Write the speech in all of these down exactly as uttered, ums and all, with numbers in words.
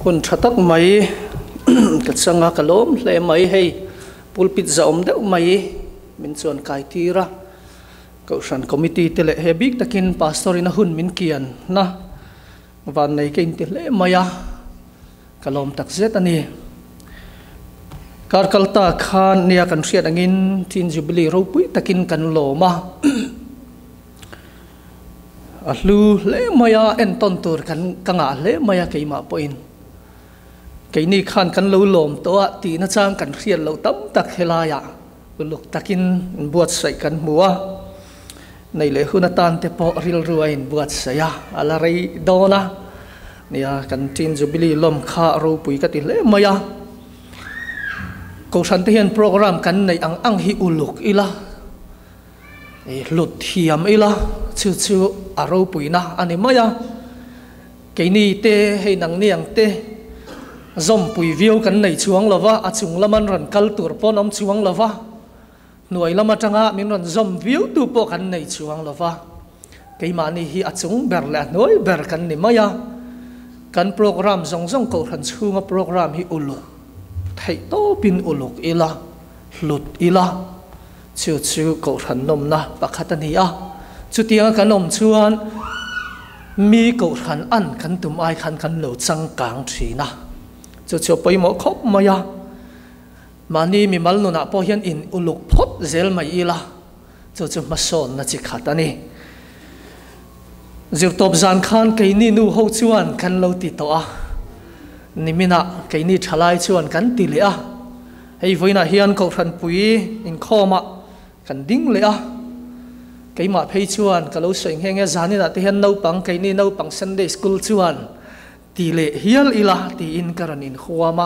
hun thatak mai ka changa kalom hle mai hei pulpit za om deuh mai min chuan kai tira ko san committee tele he big takin pastor ina hun min kian na van nei kein ti hle maya kalom tak zet ani kar kalta khan nia kan riat angin tin jubilee ro pui takin kan loma ahlu le maya en ton tur kan kanga le maya keima poin keini khan kan lo lom to a ti na chang kan riat lo tam tak helaya uluk takin buat sai kan muwa nei le hunatan te po ril ruain buat saya ala rei dona nia kan tin jubilee lom kha ro pui ka ti le maya ko san te hian program kan nei ang ang hi uluk ila e lut hiam ila chu chu aro pui na ani maya keini te hei nang niang te zom pui viu kan nei chuang lova achung laman ran kal tur pon om chuang lova nuai lama tanga min ran zom viu tu po kan nei chuang lova keima ni hi achung ber la noi ber kan ni maya kan program zong zong ko ran chunga program hi uluk thei to pin uluk ila lut ila chu chu ko ran nom na pakhatani a chu tiang kan nom chuan mi ko ran an kan tum ai khan kan lo chang kang thina chu chu poi mo khop maya mani mi mal nu na po hian in uluk phot zel mai ila chu chu ma son na chi khatani zir top zan khan keini nu ho chuan kan lo ti to a nimina keini thalai chuan kan ti le a hei voina hian ko ran pui in khoma kan ding le a keima phei chuan ka lo seng henge zani na te hian no pang keini no pang Sunday school chuan ti le hial ila ti in karan in khuama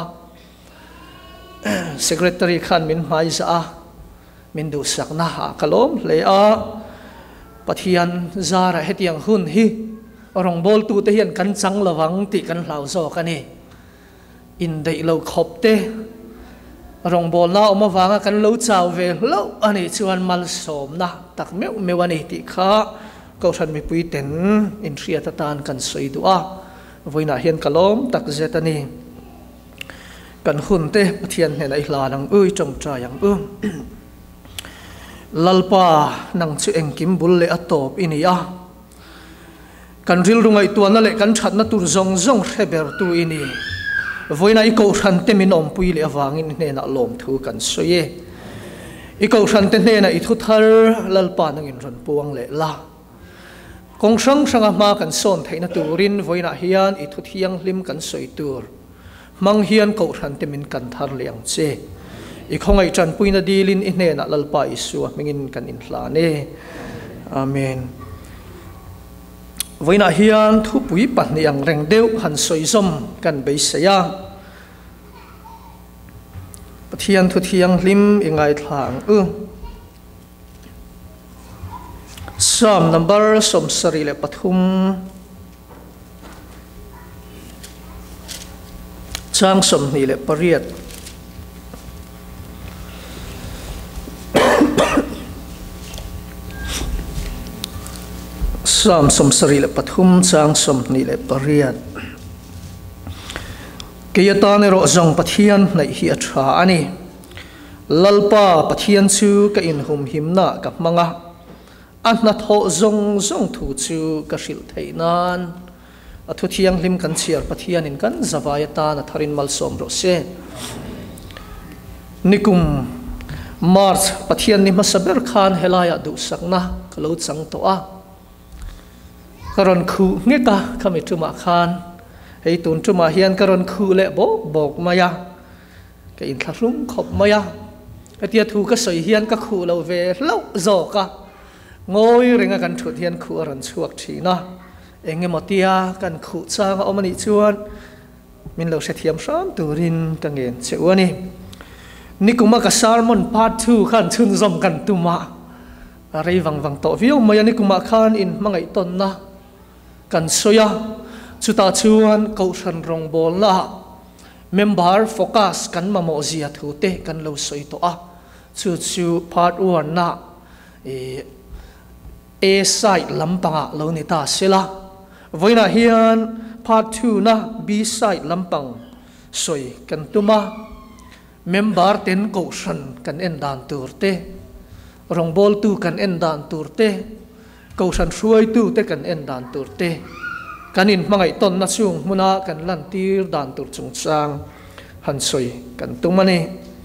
secretary khan min mai za a min du sakna ha kalom le a pathian zara hetiang hun hi rong bol tu te hian kan chang lawang ti kan hlau zo kani in dei lo khop te rong bol na oma wanga kan lo chaw ve lo ani chuan mal som na tak meu mewani ti kha ko than mi pui ten in ria ta tan kan soi du a voina hian kalom tak zetani kan hun te pathian hne nai hla nang ui tong tra yang u lalpa nang chu engkim bul le atop ini a kan ril rungai tuana le kan thatna tur zong zong reber tu ini voina i ko than te min om pui le awangin hne na lom thu kan soye i ko than te hne na i thu thar lalpa nang in ron puang le la kong sang sanga ma kan son theina turin voina hian i thu thiang lim kan soi tur mang hian ko than te min kan thar liang che i khongai chan puina dilin i hne na lalpa isu mingin kan in hla ne amen voina hian thu pui pat ni ang reng deu han soi zom kan bei saya pathian thu thiang lim ingai thlang u Psalm number som sari le pathum chang som ni le pariat Psalm som sari le pathum chang som ni le pariat kiyata ne ro zong pathian nei hi atha ani lalpa pathian chu ka in hum himna ka manga anna tho zong zong thu chu ka hril theinan athu thiang lim kan chiar pathian in kan zawaya ta na tharin mal som ro se nikum march pathian ni masaber khan helaya du sakna kalo chang to a karon khu nge ka khami tuma khan hei tun tuma hian karon khu le bo bok maya ka in thlum khop maya atia thu ka soi hian ka khu lo ve lo zo ka ngoi ringa kan thut hian khu ran chuak thina enge motia kan khu changa omani chuan min lo se thiam sam turin ka ngen chewani nikuma ka sermon part two khan chun zom kan tuma rei wang wang to viu maya nikuma khan in mangai ton na kan soya chuta chuan ko than rong bol na member focus kan mamo zia thu te kan lo soi to a chu chu part one na e a side lampanga lo ni ta sela voina hian part two na B side lampang soi kan tuma member ten ko san kan en dan turte rong bol tu kan en dan turte ko san suai tu te kan en dan turte kanin mangai ton na chung muna kan lan tir dan tur chung sang han soi kan tumani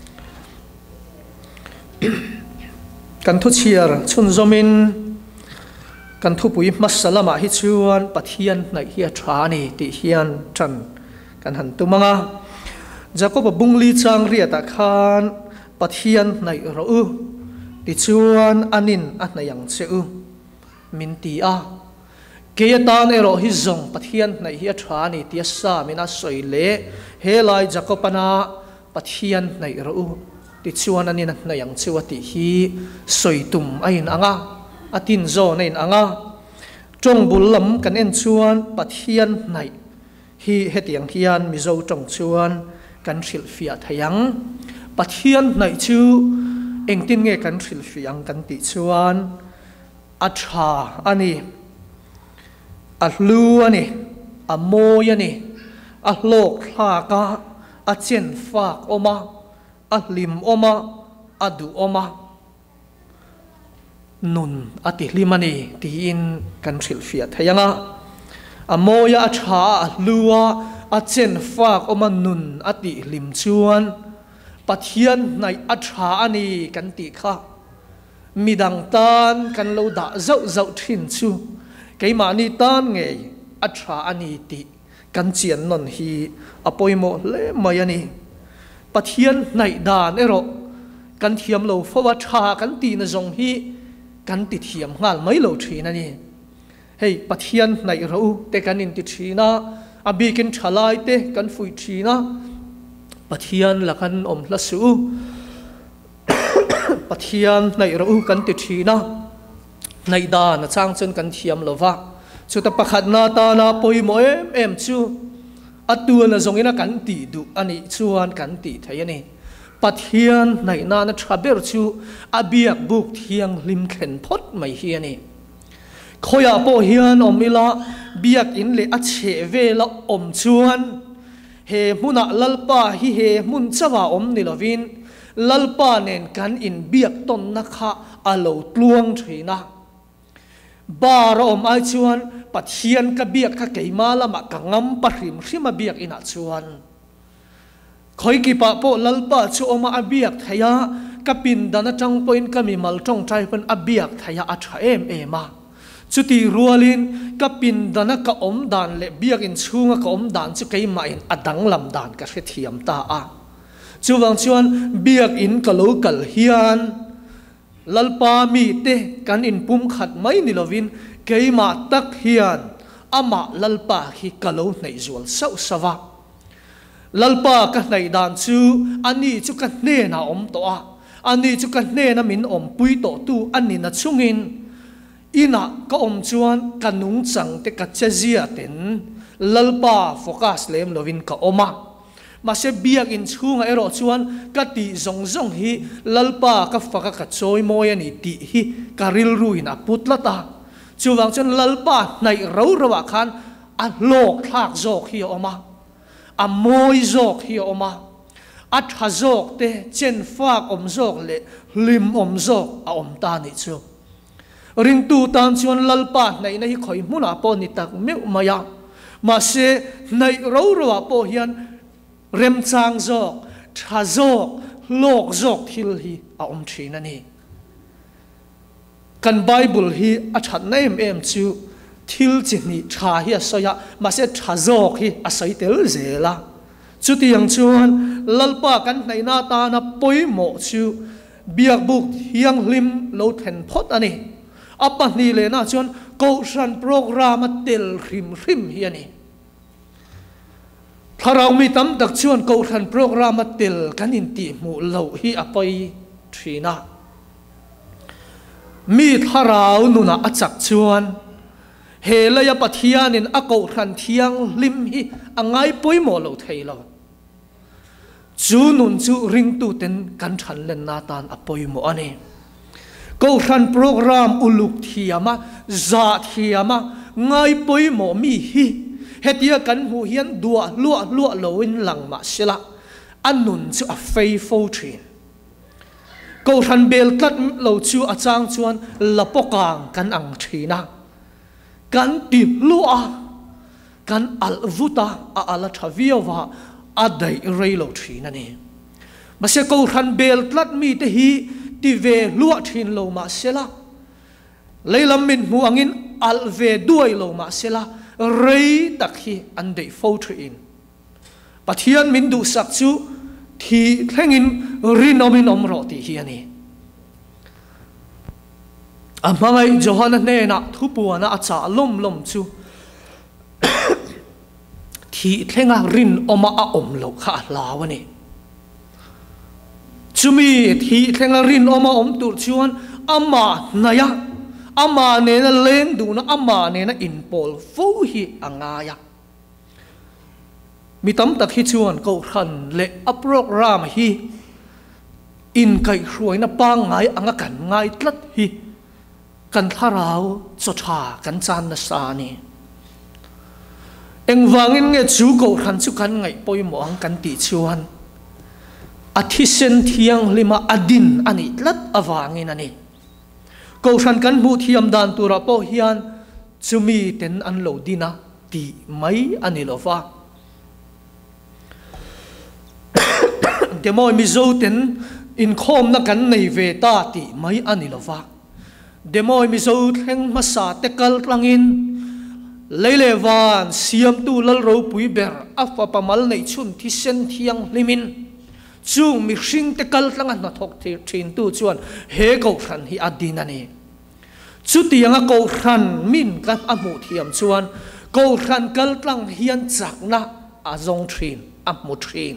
kan thu chiar chun zomin kan thu pui masalama hi chuan pathian nai hi thani ti hian than kan han tumanga jacob bungli chang ria ta khan pathian nai ro u ti chuan anin anayang cheu min ti a ke tan ero hi zong pathian nai hi thani ti sa mina soile helai jacob ana pathian nai ro u ti chuan anin anayang cheu ti hi soitum ain anga atin zo nein anga trong bulam kan en chuan pathian nai hi hetiang hian mizo trong chuan kan thil fia thayang pathian nai chu engtin nge kan thil fiang kan ti chuan atha ani ahlu ani amoy ani ahlok thlaka achen fak oma ahlim oma adu oma nun ati limani tiin kan thil fia thayanga amoya atha ahlua achen fak oma nun ati lim chuan pathian nai atha ani kan ti kha midang tan kan lo da zau zau thin chu keima ni tan nge atha ani ti kan chian non hi apoimo le mayani pathian nai dan ero kan thiam lo fowa tha kan ti na zong hi kan ti thiam ngal mai lo thina ni hei pathian nai ro te kanin ti thina abikin thalai te kan fui thina pathian la kan om la su pathian nai ro kan ti thina nai da na chang chen kan thiam lova chu ta pakhat na ta na poimo em em chu atua na zongina kan ti du ani chuan kan ti thayani pathian nai na na thaber chu abiak buk thiang lim khen phot mai hi ani khoya po hian omila biak in le a che ve la om chuan he muna lalpa hi he mun chawa om ni lovin lalpa nen kan in biak ton na kha alo tluang thina bar om ai chuan pathian ka biak ka keima lama ka ngam pahrim hrima biak ina chuan khoi ki pa po lalpa chu oma abiak thaya kapin dana tang point kami mal tong trai pen abiak thaya atha em ema chuti rualin kapin dana ka om dan le biak in chunga ka om dan chu keima in adang lam dan ka hre thiam ta a chuwang chuan biak in ka local hian lalpa mi te kan in pum khat mai ni lovin keima tak hian ama lalpa hi kalo nei zual sau sawa lalpa ka nei dan chu ani chu ka hne na om to a ani chu ka hne na min om pui to tu ani na chungin ina ka om chuan kanung chang te ka chazia ten lalpa focus lem lovin ka oma ma se biak in chunga ero chuan ka ti zong zong hi lalpa ka faka ka choi moi ani ti hi karil ruin a putlata chuwang chuan lalpa nai ro rawa khan a lok thak zok hi oma a moi zok hi oma a tha zok te chen fak om zok le lim om zok a om ta ni chu ring tu tan chuan lalpa nai na hi khoi muna po ni tak meu maya ma se nai ro rawa po hian rem chang zok tha zok lok zok thil hi a om thina ni kan bible hi a that naim em chu thil chini tha hi soya ma se tha zok hi a soi tel zela chu tiang chuan lalpa kan nei na ta na poimo chu biak buk hiang lim lo then phot ani apa ni le na chuan ko san program tel rim rim hi ani tharau mi tam tak chuan ko san program tel kanin ti mu lo hi apoi thina mi tharau nuna achak chuan helaya pathianin a ko ran thiang lim hi angai poimo lo theilo chu nun chu ring tu ten kan than len na tan apoimo ani ko ran program uluk thiama za thiama ngai poimo mi hi hetia kan mu hian dua lua lua loin lang ma sela anun chu a faithful thin ko ran bel tlat lo chu a chang chuan lapokang kan ang thina kan ti lua kan alvuta a ala thaviova a dai reilo thina ni mase ko ran bel tlat mi te hi ti ve lua thin lo ma sela leilam min mu angin al ve duai lo ma sela rei tak hi an dei fo thin pathian min du sak chu thì thengin rinomin omro ti hi ani amangai johana ne na thupuana acha lom lom chu thì thenga rin oma a om lo kha lawani chumi thì thenga rin oma om tur chuan ama naya ama ne na leng du na ama ne na in pol fo hi angaya mi tam tak hi chuan ko khan le a program hi in kai hruai na pa ngai anga kan ngai tlat hi kan tharau cho tha kan chan na sa ni eng wangin nge chu ko khan chu kan ngai poimo ang kan ti chuan athi sen thiang lima adin ani tlat awangin ani ko khan kan mu thiam dan tura po hian chumi ten an lo dina ti mai ani lova demoi Mizo ten in khom na kan nei ve ta ti mai ani lova demoi Mizo theng masa tekal tlangin leilewan siam tu lal ro pui ber afa pamal nei chun thi sen thiang limin chung mi hring tekal tlangan na thok thin tu chuan he ko khan hi adinani chu tianga ko khan min kan amu thiam chuan ko khan kal tlang hian chakna azong thin amu thin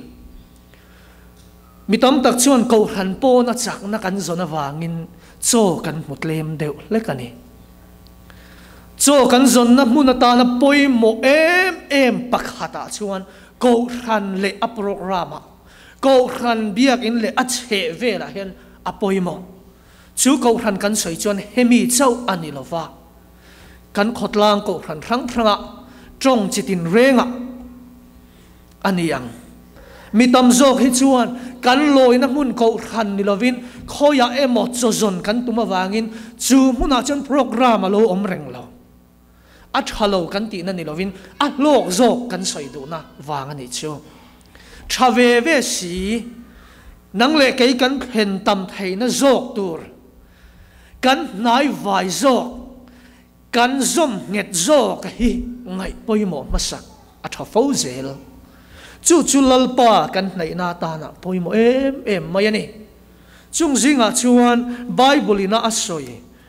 mi tam tak chuan ko han po na chak na kan zona wangin cho kan mutlem deu lekani cho kan zon na muna ta na poi mo em em pakhata chuan ko han le a programa ko han biak in le a che ve la hen a poi mo chu ko han kan soi chuan hemi chau ani lova kan khotlang ko han rang ranga trong chitin renga ani yang mi tam zok hi chuan kan loi na mun ko khan ni lovin khoya emo chozon kan tuma wangin chu muna chon program alo om reng lo at halo kan ti na ni lovin a lok zok kan soi du na wang ani chu thave ve si nang le kai kan phen tam thei na zok tur kan nai vai zok kan zom nget zok hi ngai poimo masak a thafo zel chu chu lalpa kan nei na ta na poimo em em mai ani chung zinga chuan bible ina asoi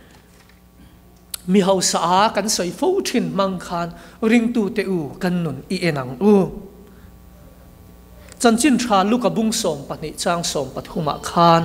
mi hau sa kan soi fo thin mang khan ring tu te u kan nun i enang u chanchin tha luka bung som pani chang som pathuma khan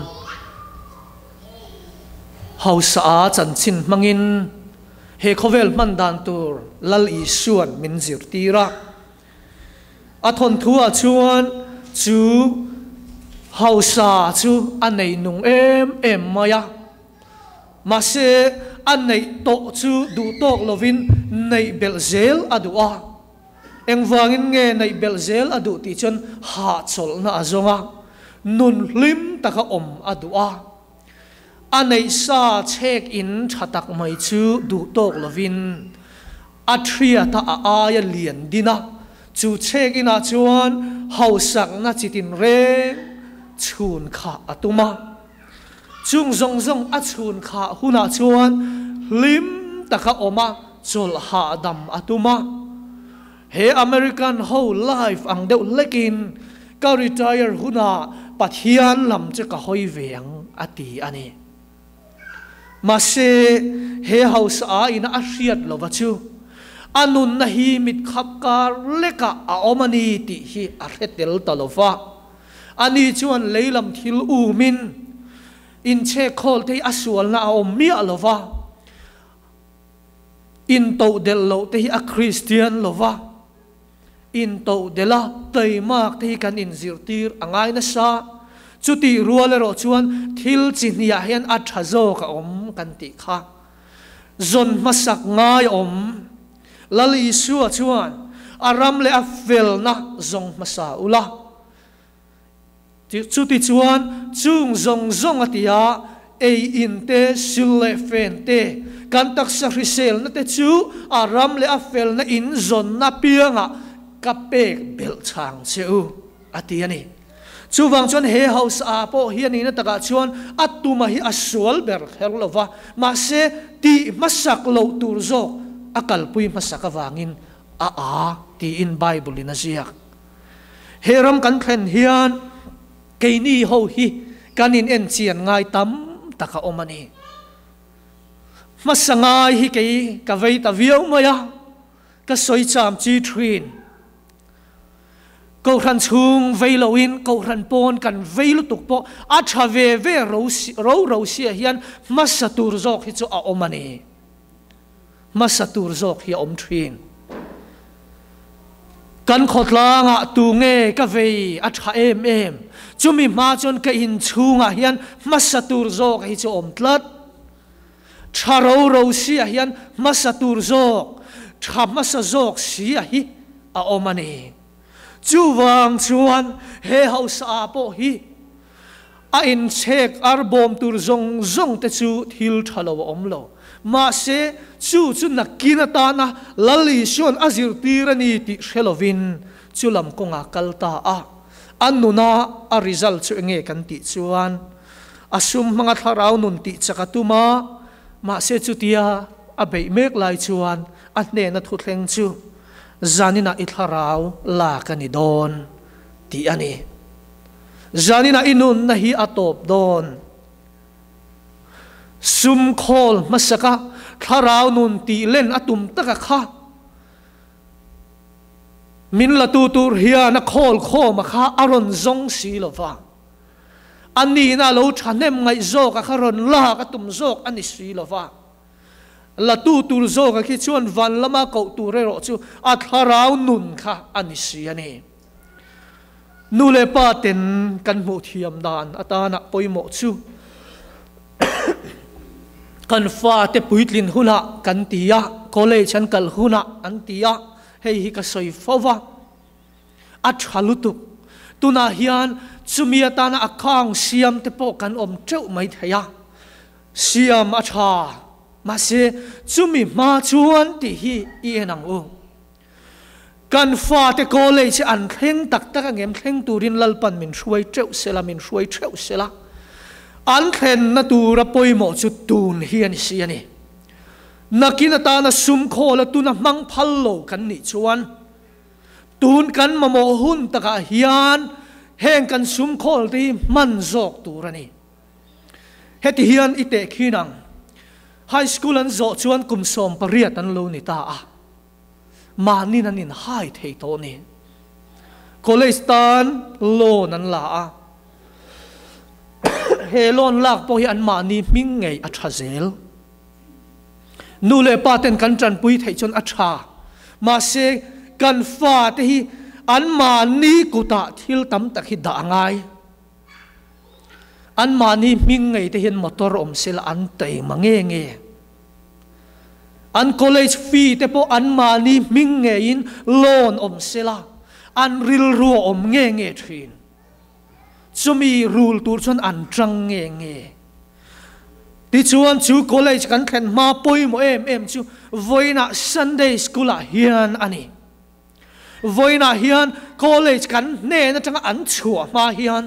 hau sa chanchin mangin he khovel man dan tur lal i suan min zir tira a thon thua chuan chu hausa chu anei nung em em maya ma se anei to chu du tok lovin nei belzel adua engwangin nge nei belzel adu ti chon ha chol na azonga nun lim taka om adua anei sa chek in thatak mai chu du tok lovin athria ta a aya lian dina chu chek ina chuan hausak na chitin re chun kha atuma chung zong zong a chun kha huna chuan lim taka oma chol ha dam atuma he American whole life ang deuh lekin ka retire huna pathian lam che ka hoi veng ati ani mase he house a ina a hriat lova chu anun na hi mit khap kar leka a omani ti hi a hetel talova ani chuan leilam thil u min in che khol te asual na om mi alova in to del lo te a Christian lova in to dela tei mak te kan in zirtir angai na sa chuti rualero chuan thil chin ya hian a thazo ka om kan ti kha zon masak ngai om lali suwa chuan aram le afel na zong masa ula chu ti chuan chung zong zong atia ei in te sil le fen te kan tak sa risel na te chu aram le afel na in zon na pianga kapek bel chang cheu atia ni chu wang chuan he house a po hian in taka chuan atuma hi aswal ber herlova ma se ti masak lo tur zo akal pui masaka wangin a a ti in bible in aziak heram kan khen hian keini ho hi kanin en chian ngai tam taka omani masangai hi ke ka vei ta viau maya ka soi cham chi thin ko ran chung vei loin ko ran pon kan vei lu tuk po a tha ve ve ro ro ro sia hian masatur zok hi chu a omani masatur zok hi om thin kan khotla nga tu nge ka vei a tha em em chumi ma chon ka in chunga hian masatur zok hi chu om tlat tharo ro sia hian masatur zok tha masa zok sia hi a omani chu wang chuan he house a po hi a in chek ar bom tur zong zong te chu thil thalo om lo ma se chu chu nakina ta na lali shon azir tirani ti shelovin chulam konga kalta a anuna a result chu nge kan ti chuan asum manga tharau nun ti chakatuma ma se chu tia a bei mek lai chuan a hne na thu thleng chu zanina i tharau la kani don ti ani zanina inun na hi atop don sum khol masaka tharau nun ti len atum taka kha min la tu tur hia na khol kho ma kha aron zong si lova ani na lo thanem ngai zo ka kharon la ka tum zok ani si lova la tu tur zo ka ki chuan van lama ko tu re ro chu a tharau nun kha ani si ani nu le pa ten kan mu thiam dan atana poimo chu kan fa te puitlin huna kan tia college an kal huna an tia hei hi ka soi fowa a thalutuk tuna hian chumia tana akhang siam te po kan om treu mai thaya siam a tha ma se chumi ma chuan ti hi i enang u kan fa te college an thleng tak tak angem thleng turin lalpan min hruai treu sela min hruai treu sela an thlen na tura poimo chu tun hian si ani nakina ta na sum khola tuna mang phallo kan ni chuan tun kan mamo hun taka hian heng kan sum khol ti man zok turani heti hian ite khinang high school an zo chuan kum som pariat an lo ni ta a manin an in hai thei to ni college tan lo nan la a helon lak po hi an mani ming ngei a thazel nu le paten kan tran pui thei chon a tha ma se kan fa te hi an mani kuta thil tam tak hi da ngai an mani ming ngei te hin motor om sel an tei mange nge an college fee te po an mani ming nge in loan om sela an ril ru om nge nge thin chumi rule tur chon an trang nge nge ti chuan chu college kan khen ma poi mo em em chu voina Sunday school a hian ani voina hian college kan ne na tanga an chua ma hian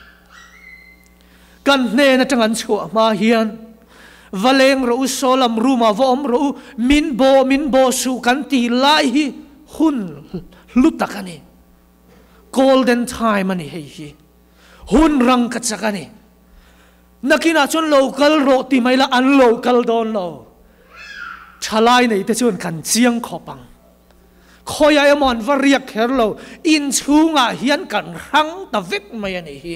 kan ne na tanga an chua ma hian valeng ro solam ruma vom ro min bo min bo su kan ti lai hi hun lutakani golden time ani hei hi hun rang ka chakani nakina chon local ro ti mai la an local don lo thalai nei te chon kan chiang khopang khoya emon variak kherlo in chunga hian kan rang ta vek mai ani hi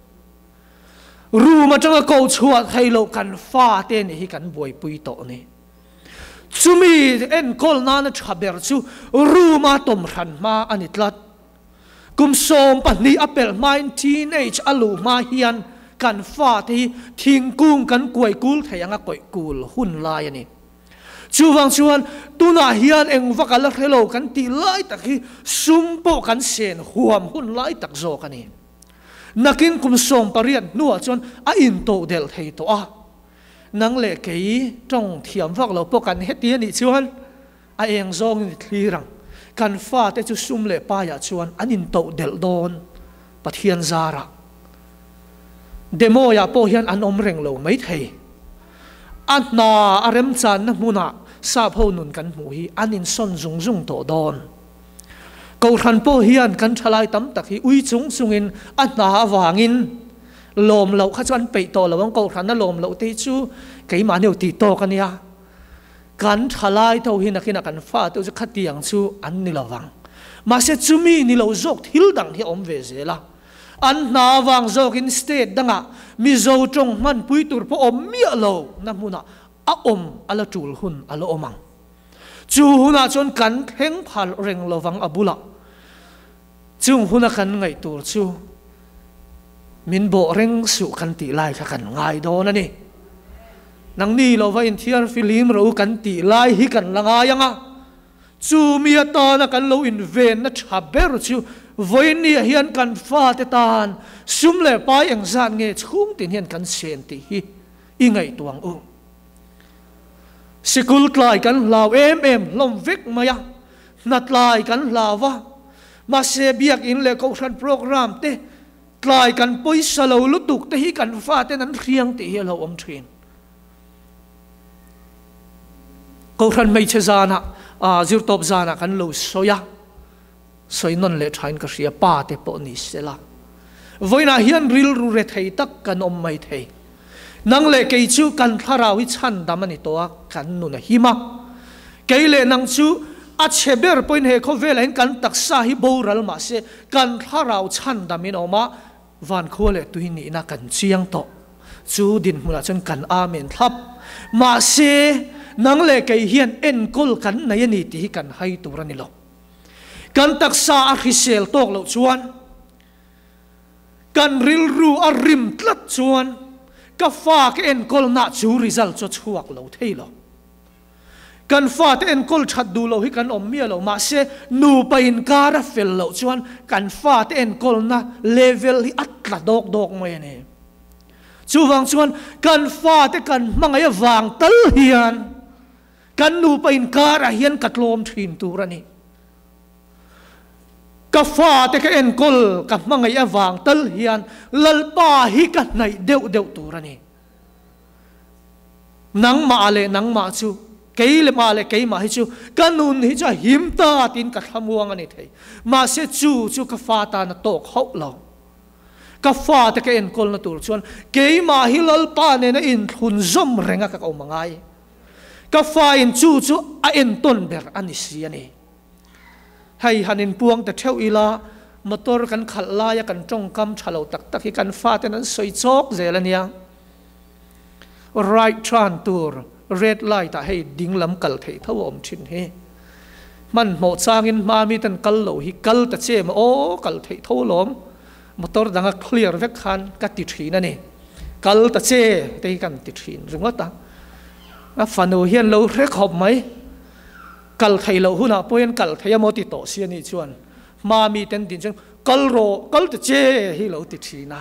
ru ma changa ko chhuat thailo kan fa te ni hi kan boi pui to ni chumi en kol na na thaber chu ru ma tom ran ma ani tlat kum som pani apel main teenage alu ma hian kan fa te thingkung kan koi kul thayanga koi kul hun lai ani chu wang chuan tuna hian eng vakala hello kan ti lai takhi sumpo kan sen huam hun lai tak zo kani nakin kum som parian nuwa chuan a in to del thei to a nang le kei trong thiam vak lo po kan heti ni chuan a eng zong ni thlirang kan fa te chu sum le pa ya chuan an in to del don pathian zara demo ya po hian an om reng lo mai thei an na arem chan na muna sa pho nun kan mu hi an in son zung zung to don ko ran po hian kan thalai tam tak hi ui chung chungin an na awangin lom lo kha chuan pe to lawang ko ran na lom lo te chu keima neu ti to kania kan thalai to hi nakina kan fa to chu khatiang chu an ni lawang ma se chumi ni lo zok thil dang hi om ve zela an na wang zok in state danga Mizo trong man pui tur po om mi lo na muna a om ala tul hun ala omang chu huna chon kan theng phal reng lowang abula chung huna kan ngai tur chu min bo reng su kan ti lai kha kan ngai do na ni nang ni lo va in thiar film ro kan ti lai hi kan langa yanga chu mi ta na kan lo in ven na thaber chu voini hian kan fa te tan sum le pai eng zan nge chhung tin hian kan sen ti hi i ngai tuang u sikul tlai kan law em em lom vek maya nat lai kan lawa ma se biak in le ko ran program te tlai kan poisa lo lutuk te hi kan fa te nan riang ti hi lo om thin ko ran mai che zana a zir top zana kan lo soya soi non le thain ka ria pa te po ni sela voina hian ril ru re thei tak kan om mai thei nang le kei chu kan tharawi chan damani to kan nu na hima kei le nang chu a cheber point he kho velain kan taksa hi boral ma se kan tharaw chan damin oma van khole tuini na kan chiang to chu din mula chon kan amen thap ma se nang le kei hian en kol kan na yani ti kan hai turani lo kan taksa a hisel tok lo chuan kan ril ru a rim tlat chuan ka fa ke en kol na chu result cho chuak lo thei lo kan fa te en kol that du lo hi kan om mi lo ma se nu pa in kara fel lo chuan kan fa te en kol na level hi atla dok dok mai ne chu wang chuan kan fa te kan mangai wang tal hian kan nu pa in kara hian katlom thin turani ka fa te ka en kol ka mangai awang tal hian lalpa hi ka nai deu deu turani nang ma ale nang ma chu keile ma le keima hi chu kanun hi cha him ta tin ka thamuang ani thei ma se chu chu ka fa ta na tok hau lo ka fa te ka en kol na tur chuan keima hi lalpa ne na in thun zom renga ka ko mangai ka fa in chu chu a en ton ber ani si ani hay hanin puang ta theu ila motor kan khalla ya kan tong kam thalo tak tak hi kan fa te nan soi chok zelania right tran tur red light ta hey ding lam kal thei tho om thin he man mo changin ma mi tan kal lo hi kal ta che ma o kal thei tho lom motor danga clear vek khan ka ti thina ni kal ta che te kan ti thin rungata a fanu hian lo rek hop mai kal thei lo huna poin kal thei mo ti to sia ni chuan ma mi ten din chen kal ro kal ta che hi lo ti thina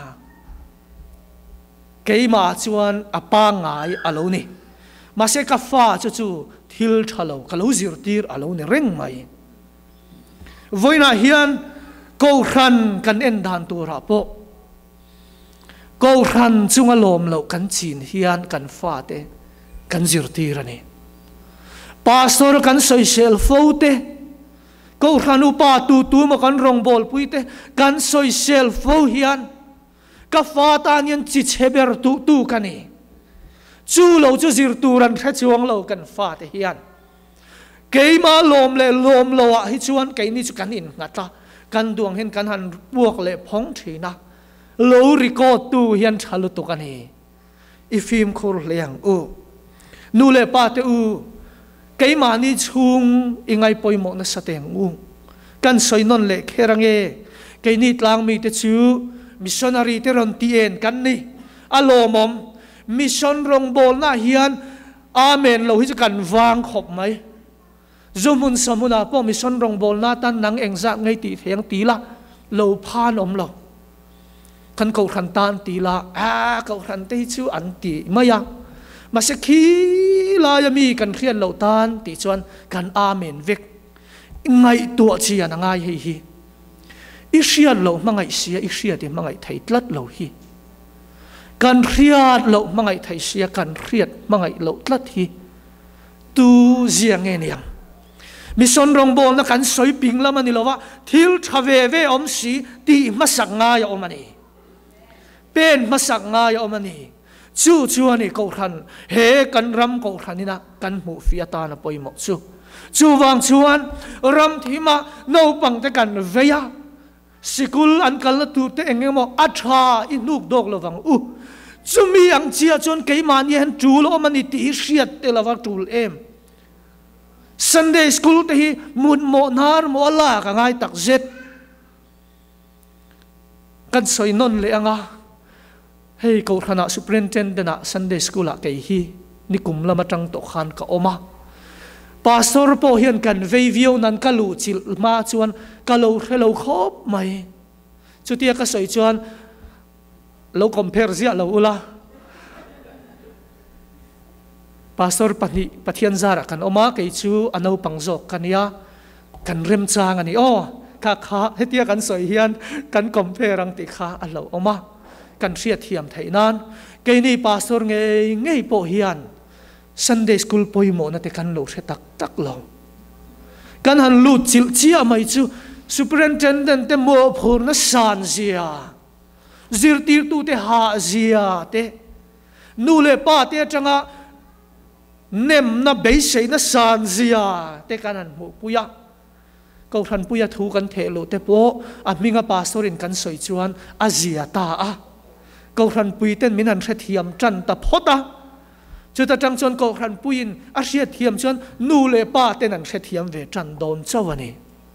keima chuan apa ngai alo ni ma se ka fa chu chu thil thalo kalo zir tir alo ni reng mai voina hian ko ran kan en dan tu ra po ko ran chunga lom lo kan chin hian kan fa te kan zir tir ani pastor kan social fote ko ran upa tu tu ma kan rong bol puite kan social fo hian ka fa ta nian chi cheber tu tu kani chu lo chu zir turan kha chuang lo kan fa te hian keima lom le lom lo a hi chuan ke ni chu kan in ngata kan duang hen kan han buak le phong thina lo record tu hian thalu tu kan hi ifim khur leang u nu le pa te u keima ni chung ingai poimo na sateng u kan soinon le kherange ke ni tlang mi te chu missionary te ron tien kan ni alomom mission rong bol na hian amen lo hi kan wang khop mai zomun samuna po mi son rong bol na tan nang engza ngai ti theng ti la lo phan om lo kan ko khan tan ti la a ko khan te chu an ti maya ma se khi la ya mi kan khian lo tan ti chuan kan amen vek ngai tu chi an ngai hi hi i hriat lo mangai sia i hriat ti mangai thei tlat lo hi kan hriat lo mangai thei sia kan hriat mangai lo tlat hi tu ziang nge niang mi son rong bol na kan soi ping lam ani lowa thil thave ve om si ti masak nga ya om ani pen masak nga ya om ani chu chu ani ko khan he kan ram ko khanina kan mu fiata na poimo chu chu wang chuan ram thima no pang te kan veya sikul an kal tu te engemo atha inuk dok lowang u chumi ang chia chon keiman yen tul om ani ti hriat te lawa tul em Sunday school te hi mun mo nar mo la ka ngai tak zet kan soi non le anga hei ko khana superintendent na Sunday school a ke hi ni kum lama tang to khan ka oma pastor po hian kan veivio nan kalu chil ma chuan kalo hello khop mai chutia ka soi chuan lo compare zia lo ula pastor pani pathian zara kan oma ke chu anau pangzok kania kan rem chang ani o ka kha hetia kan soi hian kan compare ang ti kha alo oma kan riat hiam thainan ke ni pastor nge ngei po hian Sunday school poimo na te kan lo the tak tak lo kan han lu chil chia mai chu superintendent te mo phur na san zia zirtir tu te ha zia te nu le pa te changa nem na beisei na san zia te kanan mu puya ko than puya thu kan thelo te po aminga pastorin kan soi chuan azia ta a ko than puiten minan the thiam tran ta phota chuta tang chon ko than puin a hria thiam chuan nu le pa ten an hria thiam ve tran don chawani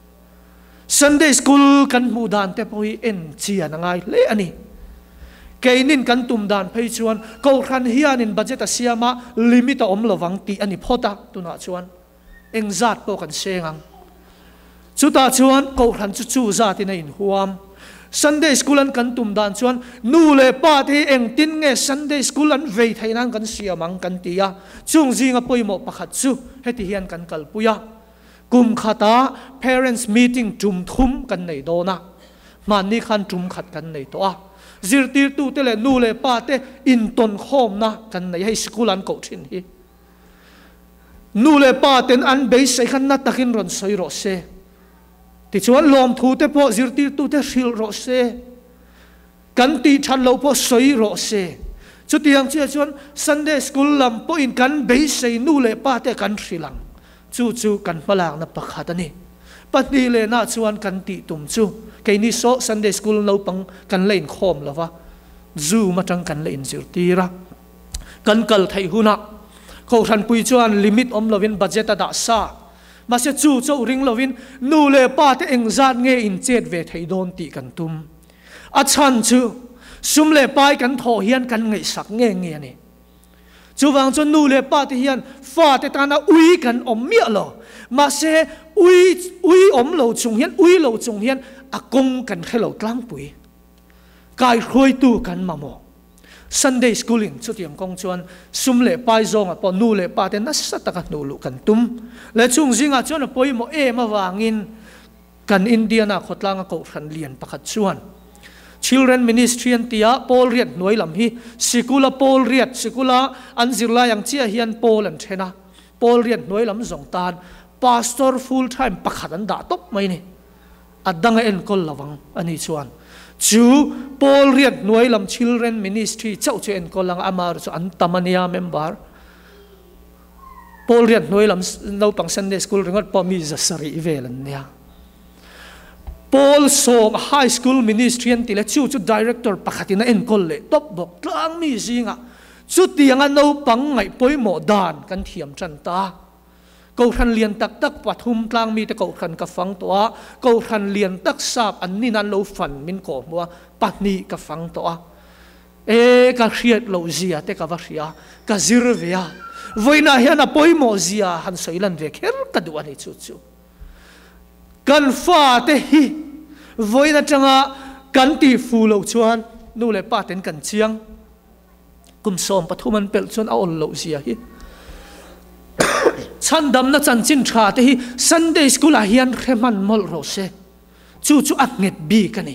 Sunday school kan mu dan te poi en chia na ngai le ani keinin kan tum dan phei chuan ko khan hianin budget a siama limit a om lowang ti ani phota tuna chuan engzat po kan sengang chuta chuan ko khan chu chu za ti na in huam Sunday school an kan tum dan chuan nu le pa te eng tin nge Sunday school an vei thainan kan siamang kan tia chung jinga poimo pakhat chu heti hian kan kalpuya kum khata parents meeting tum thum kan nei dona man ni khan tum khat kan nei to a zirtir tu te le nu le pa te in ton khom na kan nei hei school an ko thin hi nu le pa ten an be sai khan na takin ron soi ro se ti chuan lom thu te po zirtir tu te hril ro se kan ti than lo po soi ro se chu tiang chia chuan Sunday school lam po in kan be sai nu le pa te kan hrilang chu chu kan palang na pakhat ani patni le na chuan kan ti tum chu ke ni so Sunday school no pang kan lein khom lova zu matang kan lein zirtira kan kal thai huna ko than pui chuan limit om lovin budget da sa ma se chu chu ring lovin nu le pa te engzat nge in chet ve thei don ti kan tum a chan chu sum le pai kan tho hian kan ngei sak nge nge ni chu wang chu nu le pa te hian fa te ta na ui kan om mi lo ma se ui ui om lo chung hian ui lo chung hian akong kan hello tlang pui kai khoi tu kan mamo Sunday schooling chu tiang kong chuan sum le pai zong a po nu le pa te na sa ta ka nu lu kan tum le chung zinga chuan a poi mo e ma wangin kan India na khotlanga ko khan lian pakhat chuan children ministry an tia Paul riat noi lam hi sikula Paul riat sikula an zirla yang chia hian Paul an thena Paul riat noi lam zong tan pastor full time pakhat an da top mai ni adanga en kol lawang ani chuan chu Paul riat noi lam children ministry chau che en kol lang amar chu an tamania member Paul riat noi lam no pang Sunday school ringot po Mizo sari velan nia Paul som high school ministry an tile chu chu director pakhatina en kol le top bok tlang mi zinga chu tianga no pang ngai poimo dan kan thiam chan ta ko khan lian tak tak pathum tlang mi te ko khan ka fang to a ko khan lian tak sap an ni nan lo fan min ko muwa patni ka fang to a e ka khiat lo zia te ka va ria ka zirvia voi na hian a poimo zia han soilan ve kher kadu ani chu chu kan fa te hi voi na changa kan ti fu lo chuan nu le pa ten kan chiang kum som pathuman pel chuan a ol lo zia hi chan dam na chan chin tha te hi Sunday school a hian reman mol ro se chu chu a nget bi kani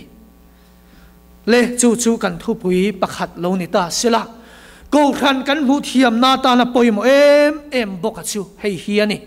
le chu chu kan thu pui pakhat lo ni ta sela ko khan kan mu thiam na ta na poimo em em boka chu hei hi ani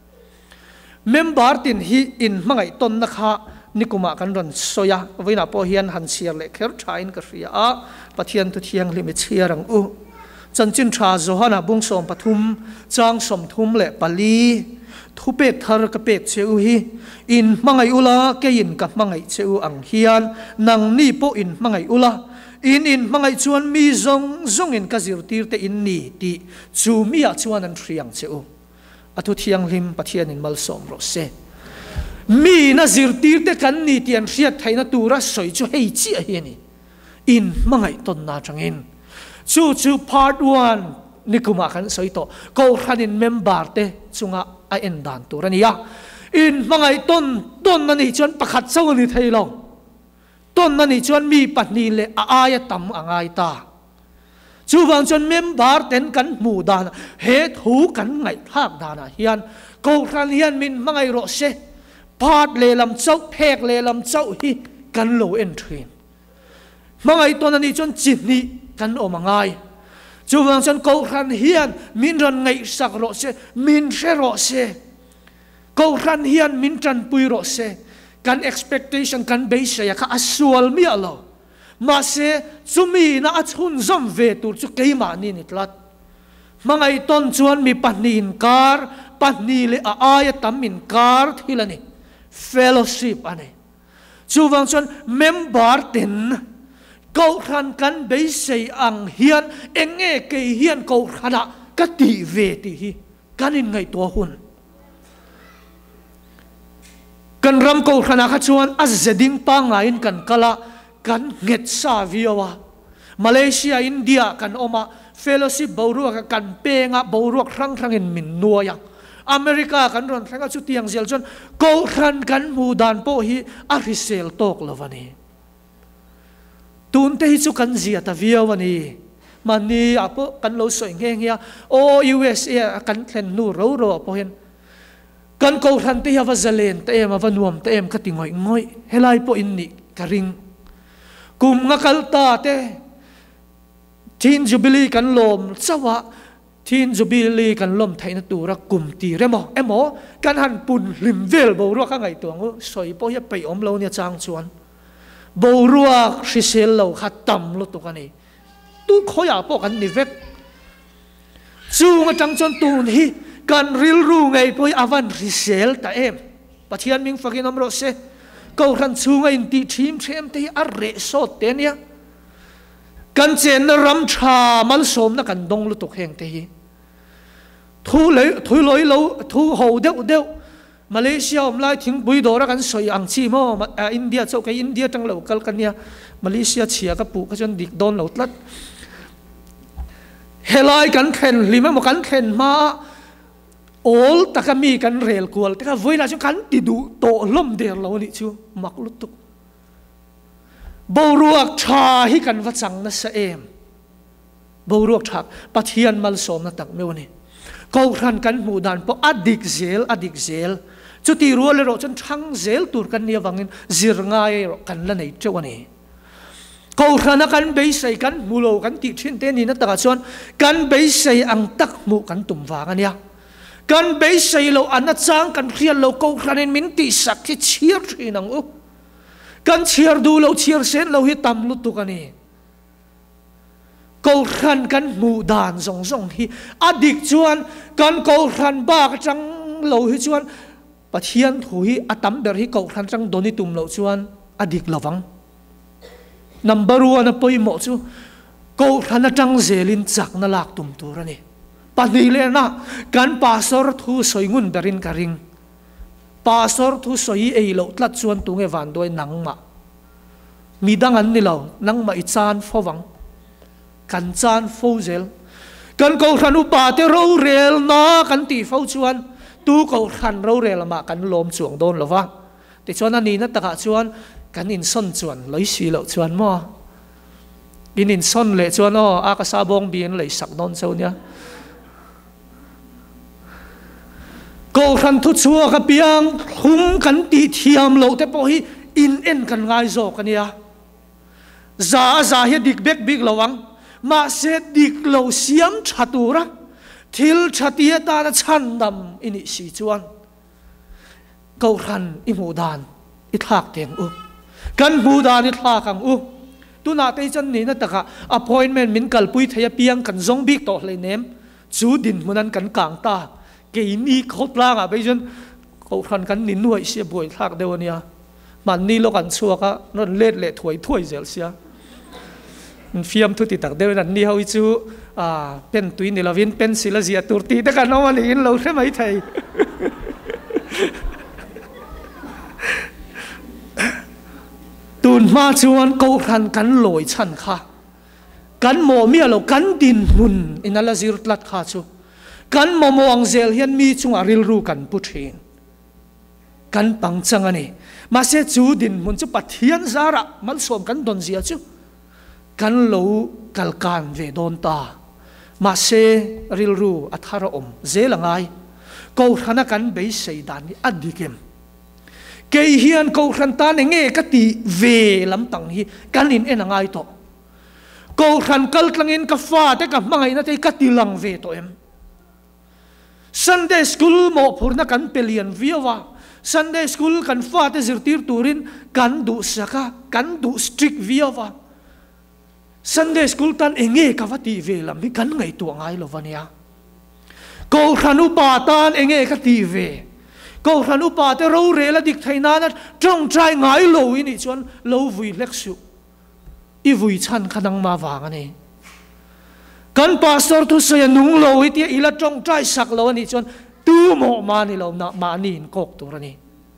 member tin hi in mangai ton na kha nikuma kan ron soya voina po hian han siar le kher thain ka ria a pathian tu thiang limit chiarang u chanchin tha johana bung som pathum chang som thum le pali thupek thar ka pek cheu hi in mangai ula ke in ka mangai cheu ang hian nang ni po in mangai ula in in mangai chuan mi zong zong in ka zir tir te in ni ti chu mi a chuan an thriang cheu atu thiang lim pathian in mal som ro se mi na zir tir te kan ni ti an riat thaina tura soi chu hei chi a hiani in mangai ton na changin chu chu part one nikuma kan soi to ko khanin member te chunga a en dan turania in mangai ton ton na ni chuan pakhat chaw ni thailo ton na ni chuan mi patni le a aya tam angai ta chu wang chuan member ten kan mu dan he thu kan ngai thak dana hian ko khan hian min mangai ro se part le lam chaw phek le lam chaw hi kan lo en thin mangai ton na ni chuan chin ni kan o mangai chu wang chuan ko khan hian min ron ngai sak ro se min she ro se ko khan hian min tran pui ro se kan expectation kan base ya ka asual mi alo ma se chumi na achun zom ve tur chu keima ni ni tlat mangai ton chuan mi pahni in kar pahni le a aya tam in kar thilani fellowship ane chu wang chuan member ten ko khan kan base ang hian enge ke hian ko khana ka ti ve ti hi kanin ngai to hun kan ram ko khana kha chuan azeding pa ngain kan kala kan nget sa viawa Malaysia India kan oma fellowship boruak kan penga boruak rang rang in min nuaya America kan ron thanga chu tiang zel chon ko khan kan mudan po hi a risel tok lovani tun te hi chu kan zia ta viawani mani apo kan lo soi nge ngia o U S A kan thlen nu ro ro po hen kan ko khan te ha vazalen te em avanuam te em khati ngoi ngoi helai po inni karing kum nga kalta te tin jubilee kan lom chawa tin jubilee kan lom thaina tura kum ti remo emo kan han pun limvel bo ro ka ngai tuang soi po ya pe om lo nia chang chuan bo ruak hrisel lo khatam lo tu kani tu khoya po kan ni vek chu nga chang chon tun hi kan ril ru ngai poi avan risel ta em pathian ming fakin amro se ko ran chu ngai ti thim them te a re so te nia kan chen na ram tha mal som na kan dong lu tok heng te hi thu le thu loi lo thu ho deu deu Malaysia om lai thing bui do ra kan soi ang chi mo India chau kai India tang lo kal kan nia Malaysia chia ka pu ka chon dik don lo tlat helai kan khen lima mo kan khen ma all takami kan rel kual taka voina chu kan ti du to lom der lo ni chu mak lu tuk boruak tha hi kan va chang na sa em boruak thak pathian mal som na tak mewani ko khan kan mu dan po adik zel adik zel chu ti ro le ro chon thang zel tur kan nia wangin zir ngai ro kan la nei chawani ko khana kan be sai kan mulo kan ti thin te ni na ta chon kan be sai ang tak mu kan tum wa ania kan be sai lo ana chang kan khial lo ko khanin min ti sak thi chiar thinang u kan chiar du lo chiar sen lo hi tam lu tu kani ko khan kan mu dan zong zong hi adik chuan kan ko khan ba ka chang lo hi chuan pathian thu hi atam ber hi ko khan chang doni tum lo chuan adik lawang number one na poi mo chu ko khan chang zelin chak na lak tum tur ani pani le na kan pastor thu soingun berin karing pastor thu soi ei lo tlat chuan tunge van doi nangma midang an ni lo nangma i chan fowang kan chan fozel kan ko khan upa te ro rel na kan ti fo chuan tu ko khan ro rel ma kan lom chuang don lova ti chuan ani na taka chuan kan in son chuan loi si lo chuan mo in in son le chuan o a ka sa bong bin lei sak non chau nia ko khan thu chua ka piang hum kan ti thiam lo te po hi in en kan ngai zo kania za za hi dik bek big lawang ma se dik lo siam thatura thil thatia ta na chan dam ini si chuan ko khan i mu dan i thak teng u kan mu dan i thak ang u tu na te chan ni na taka appointment min kal pui thaya piang kan zong bik to hle nem chu din munan kan kang ta ke ni khot la ga bai jon ko khan kan nin nuai sia boi thak dewania man ni lo kan chuaka non let le thoi thoi zel sia fiam thu ti tak de ran ni hoi chu a pen tui ni lovin pencil a zia tur ti ta kan no ni in lo the mai thai tun ma chuan ko khan kan loi chan kha kan mo mi lo kan din hun in ala zir tlat kha chu kan mo moang zel hian mi chung a ril ru kan pu thin kan pang chang ani ma se chu din mun chu pathian zara mal som kan don zia chu kan lo kal kan ve don ta ma se ril ru athara om zelangai ko khana kan be sei dan ni adikem ke hian ko khan ta ne nge ka ti ve lam tang hi kan in en angai to ko khan kal tlangin ka fa te ka mangai na te ka ti lang ve to em Sunday school mo phurna kan pelian viawa Sunday school kan fa te zirtir turin kan du saka kan du strict viawa Sunday school tan enge ka vati ve lam mi kan ngai tu ngai lo vania ko khanu pa tan enge ka ti ve ko khanu pa te ro re la dik thaina na trong trai ngai lo ini chuan lo vui leksu i vui chan khanang ma wang ani kan pastor tu se nung lo iti ila trong trai sak lo ani chuan tu mo ma ni lo na ma ni in kok tu rani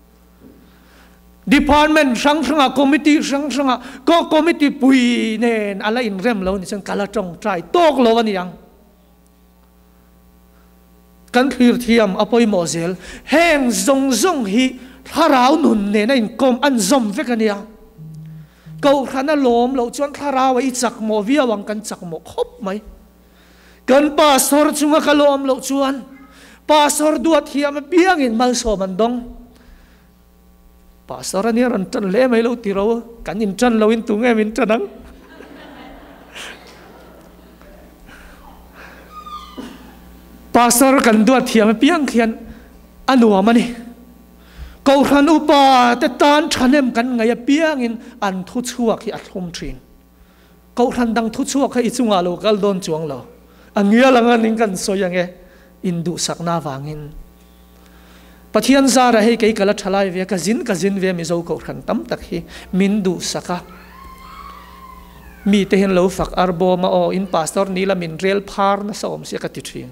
department sang sang committee sang sang ko committee pui nen ala in rem lo ni chang kala trong trai tok lo ani yang kan thir thiam apoi mozel heng zong zong hi tharau nun ne na in kom an zom vek ania ko khana lom lo chuan tharau i chak mo via wang kan chak mo khop mai kan pastor chunga kalom lo chuan pastor duat hiam biang in mal so mandong pastor ani ran tan le mai lo tiro kan in tan lo in tu nge min tanang pastor kan duat hiam piang khian anuam ani ko khan upa te tan thanem kan ngai piang in an thu chuak hi athum thin ko khan dang thu chuak hi chunga lo kal don chuang lo angia langa ning kan soyange indu sakna wangin pathian zara hei kei kala thalai ve ka zin ka zin ve mi zo ko khan tam tak hi min du saka mi te hen lo fak arbo ma o in pastor nila min rel phar na som sia ka ti thin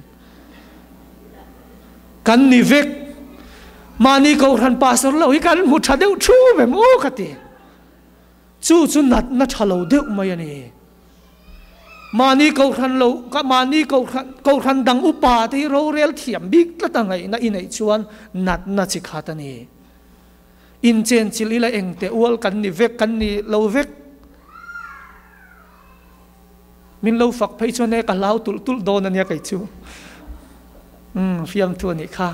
kan ni vek mani ko khan pastor lo hi kan mu tha deu thu ve mo ka ti chu chu nat na thalo deu mai ani mani ko khan lo ka mani ko khan ko khan dang upa te ro rel thiam bik la tangai na inai chuan nat na chi khatani in chen chil ila eng te wal kan ni vek kan ni lo vek min lo fak phei chone ka lau tul tul don ania kai chu um fiam tu ni kha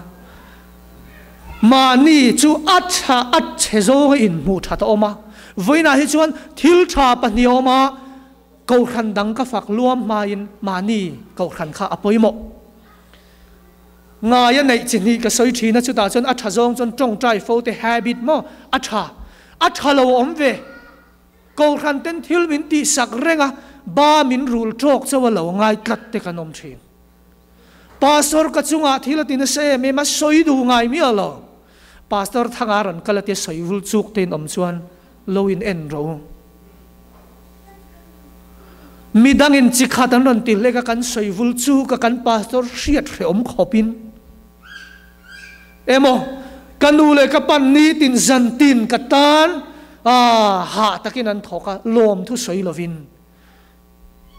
mani chu acha at chezo in mu tha to ma voina hi chuan thil tha pa ni oma ko khan dang ka fak luam ma in mani ko khan kha apoi mo nga ya nei chini ka soi thina chu ta chon atha zong chon tong trai fo te habit mo atha atha lo om ve ko khan ten thil min ti sak renga ba min rul trok chawa lo ngai tlat te kanom thin pastor ka chunga thila tin se me ma soi du ngai mi alo pastor thanga ran kala te soi vul chuk ten om chuan lo in en ro midang in chikhatan ron ti le ka kan soi vul chu ka kan pastor riat re om khopin emo kanu le ka pan ni tin zan tin ka tan a ha takin an thoka lom thu soi lovin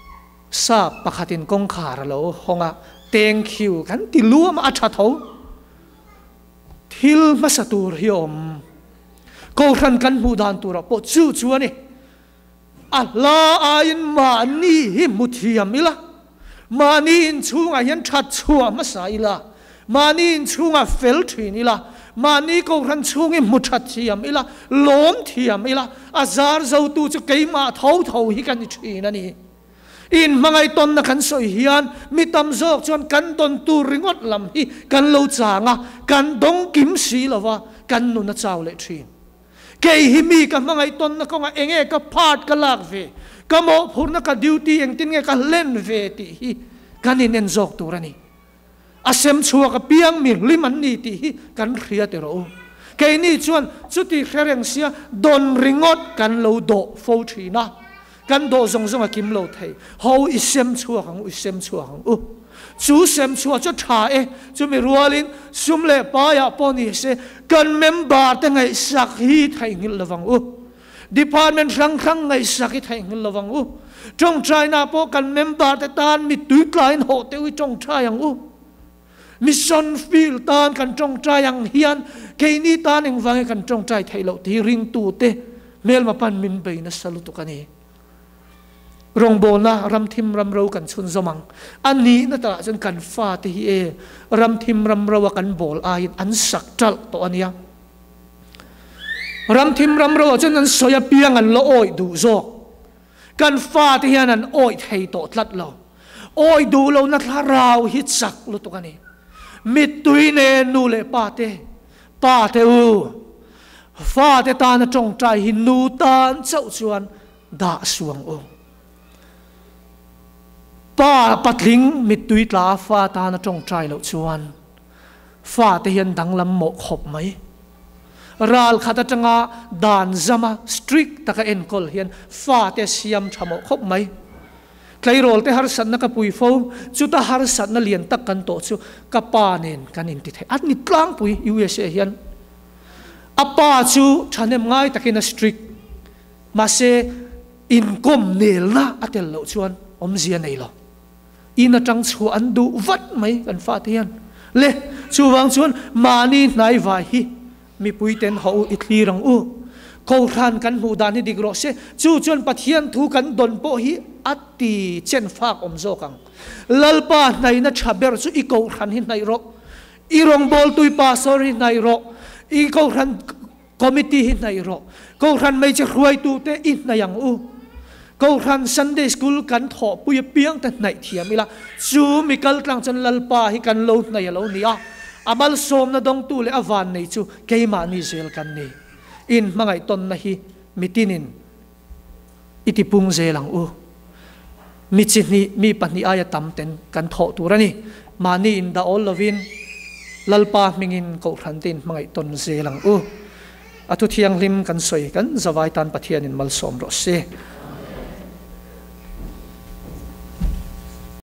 ซาปะขัดินกงขาระโลหงะเตงคิวกันติลัวมาอัจฉริยะทิลมาสตูริอมก็รันกันหูดานตัวเราปวดจู่จวนนี่อัลลาอายินมานีหิมุทิยามิละมานีอินชูงายันชัดชัวมาสายละมานีอินชูงาเฟลทีนี่ละมานีก็รันชูงอิมุชัดทียามิละล้มทียามิละอาซาร์เจ้าตูจะเกยมาเท่าเท่าฮิกันทีนั่นนี่อินมังไอตอนนักขันสอยฮิยันมีตำจอกจนกันตอนตูริงวัดลำฮีกันโลจางะกันดงกิมสีละวะกันนุนเจ้าเลทีเกยฮิมีกับมังไอตอนนักงะเองเอกับพาดกับลากเวก็มอพูดนักดิวตี้เองตินเงกับเล่นเวทีฮีกันอินเอ็นจอกตัวนี่อาเซมชัวกับเปียงมีลิมันนี่ทีฮีกันเรียติโรเกยนี่ชวนสุดที่เครื่องเสียดนริงอดกันโลโดโฟทีนะกันโดซงซงกิมโลเทhowอิเซมชัวของอิเซมชัวของอุจูเซมชัวจะถ่ายจะมีรัวลินซุมเล่ป้ายาปนิเสกันเมมเบอร์ตั้งไงสักฮีไทยงิลระวังอุดีพาร์ตเมนต์รังรังไงสักฮีไทยงิลระวังอุจงใจนาโปกันเมมเบอร์แต่ตานมีตุยกลายโหเตวิจงใจอย่างอุมิชชั่นฟิลตานกันจงใจอย่างเฮียนเกนี่ตานเองฟังกันจงใจไทยเราที่ริงตูเตเมลมาปันมินเบย์นัสลุตุกันนี้รองโบนะรำทิมรำเรากันชุนสมังอันนี้นั่นแต่จนกันฟาติเอรำทิมรำเรากันโบลอายินอันสักจัลตัวอันนี้รำทิมรำเราจนนั้นสอยเปียงอันละโอยดูโจกันฟาติเอนั้นโอยไทยโตทัดเราโอยดูเรานักลาราวฮิตสักลุตุกันนี้มิตุยเนนูเลปาเตปาเตอูฟาเตตานจงใจหินูตานเจ้าชวนด่าสวงโอป้าปัดลิงมิดตุยตลาฟ้าตาณจงใจเหล่าชวนฟ้าเทียนดังลำหมกขบไหมรัลขัดจังอาดานจามาสตริกตะกเอ็นกอลเฮียนฟ้าเตเซียมชะหมกขบไหมใครโรลเตฮาร์สันนักปุยโฟจุดฮาร์สันนัเลียนตักกันโตชูกับป้าเนนกันอินติเทอันนี้กลางปุยยูเอสเอเฮียนอาป้าชูฉันเอ็มง่ายตะกินสตริกมาเซอินคอมเนลนะอัตเลเหล่าชวนอมเซียนเนลอินจังชวนดูวัดไหมกันฟาเทียนเล่ชูวังชวนมานีนายว่าฮีมีปุยเต็นเขาอิทลีรังอูเขาทานกันหูดานที่ดิกรอเสชูชวนปะเทียนทูกันดนโปฮีอัตติเจนฟากอมโซกังลลปาในนัชเบรชูอีเขาทานหินในรกอีรองบอลตุยปาสอริในรกอีเขาทานคอมมิตี้หินในรกเขาทานไม่จะรวยตูเตอินในยังอูก็รันซันเดย์สคูลกันถอปุยเปียงแต่ไหนเทียมิละซูมิกัลกลางจันลลปาฮิกันโลดในโลนี้อ่ะอาบัลสมนาดงตูเลอวานในจูเกยมานิเซลกันนี่อินมังไอตอนนะฮีมิตินินอิติปุงเซลังอูมิจินีมีปัญญาอยตัมเต็นกันถอตัวนี่มานี่อินดาอลลวินลลปามิงินก็รันตินมังไอตอนเซลังอูอัตุเทียงลิมกันสวยกันสวายตันปะเทียนินมัลสมรสเซ